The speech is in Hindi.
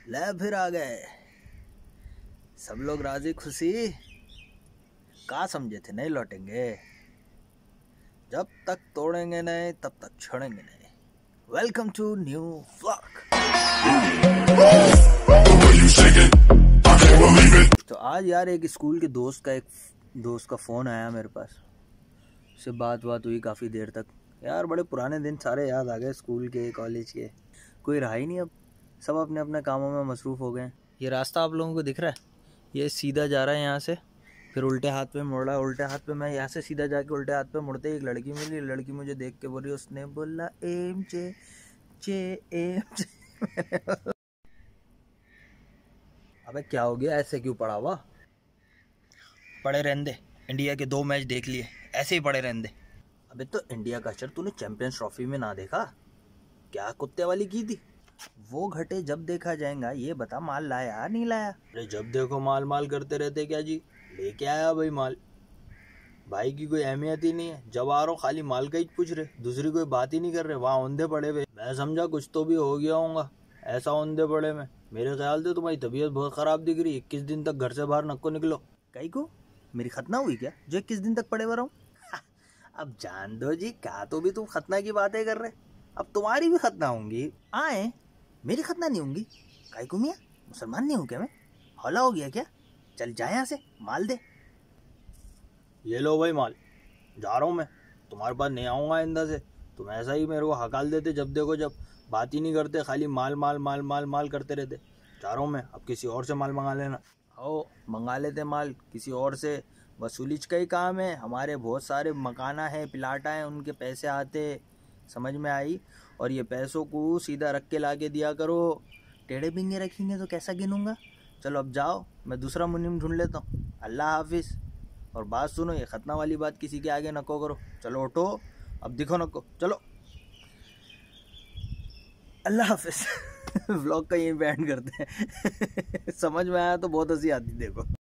ले फिर आ गए सब लोग राजी खुशी। का समझे थे नहीं लौटेंगे, जब तक तोड़ेंगे नहीं तब तक छोड़ेंगे नहीं। Welcome to new vlog. तो आज यार एक स्कूल के दोस्त का फ़ोन आया मेरे पास, उससे बात हुई काफ़ी देर तक। यार बड़े पुराने दिन सारे याद आ गए, स्कूल के कॉलेज के। कोई रहा ही नहीं अब, सब अपने अपने कामों में मसरूफ़ हो गए। ये रास्ता आप लोगों को दिख रहा है, ये सीधा जा रहा है यहाँ से, फिर उल्टे हाथ पे मुड़ रहा है। उल्टे हाथ पे मैं यहाँ से सीधा जाके उल्टे हाथ पे मुड़ते ही एक लड़की मिली। लड़की मुझे देख के बोली, उसने बोला एम जे एम जे। अबे क्या हो गया, ऐसे क्यों पड़ा हुआ? पड़े रहने दे, इंडिया के 2 मैच देख लिए, ऐसे ही पड़े रहने दे। अबे तो इंडिया का शर्ट तूने चैंपियंस ट्रॉफी में ना देखा क्या? कुत्ते वाली की थी वो। घटे जब देखा जाएगा, ये बता माल लाया नहीं लाया? अरे जब देखो माल माल करते रहते क्या जी, लेके आया भाई माल। भाई की कोई अहमियत ही नहीं है, जब आ रहा हूँ खाली माल का ही पूछ रहे, दूसरी कोई बात ही नहीं कर रहे। वहाँ औंधे पड़े हुए, मैं समझा कुछ तो भी हो गया होगा, ऐसा औंधे पड़े में। मेरे ख्याल से तुम्हारी तबीयत बहुत खराब दिख रही है, 21 दिन तक घर से बाहर नको निकलो। कहीं को मेरी खतना हुई क्या जो 21 दिन तक पड़े हुए रहूं? अब जान दो जी, कहा तो भी तुम खतना की बातें कर रहे, अब तुम्हारी भी खतना होंगी। आए मेरी खतना नहीं होंगी? काहे को मियाँ, मुसलमान नहीं हूँ क्या मैं? हौला हो गया क्या? चल जाए यहाँ से, माल दे। ये लो भाई माल, जा रहा हूँ मैं, तुम्हारे पास नहीं आऊँगा आइंदा से। तुम ऐसा ही मेरे को हकाल देते जब देखो, जब बात ही नहीं करते, खाली माल माल माल माल माल करते रहते। जा रहा हूँ मैं, अब किसी और से माल मंगा लेना। आओ मंगा लेते माल किसी और से, वसूलीच का ही काम है। हमारे बहुत सारे मकाना है, प्लाटा है, उनके पैसे आते, समझ में आई? और ये पैसों को सीधा रख के ला के दिया करो, टेढ़े बिंगे रखेंगे तो कैसा गिनूंगा। चलो अब जाओ, मैं दूसरा मुनीम ढूंढ लेता हूँ। अल्लाह हाफिज़। और बात सुनो, ये खतना वाली बात किसी के आगे नको करो। चलो उठो, अब दिखो नको, चलो अल्लाह हाफिज़। व्लॉग का यही बैंड करते हैं। समझ में आया तो बहुत हंसी आती देखो।